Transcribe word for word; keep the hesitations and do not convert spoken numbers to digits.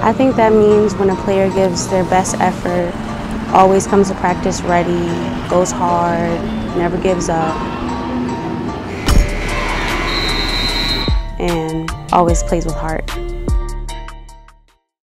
I think that means when a player gives their best effort, always comes to practice ready, goes hard, never gives up, and always plays with heart.